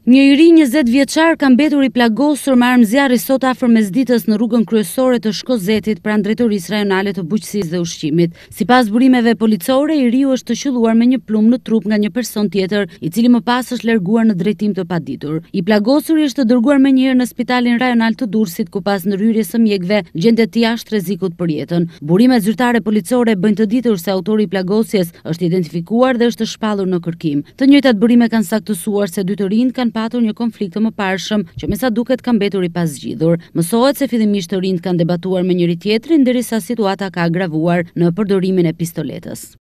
Një i ri 20 vjeçar ka mbetur i plagosur me armë zjarri sot afër mesditës në rrugën kryesore të Shkozetit pranë drejtorisë rajonale të bujqësisë dhe ushqimit. Sipas burimeve policore, i riu është të qelluar me një plumb në trup nga një person tjetër, i cili më pas është larguar në drejtim të paditur. I plagosuri është dërguar menjëherë në spitalin rajonal të Durrësit, ku pas ndërhyrjes së mjekëve gjendet jashtë rrezikut për jetën. Burimet zyrtare policore bëjnë të ditur se autori i plagosjes është identifikuar dhe është shpallur në kërkim. Të njëjtat burime kanë saktësuar se dy të rinjt kanë patur një konflikt të mëparshëm që me sa duket ka mbetur i pasgjidhur. Mësohet se fillimisht të rinjt kanë debatuar me njëri tjetrin derisa situata ka agravuar në përdorimin e pistoletës.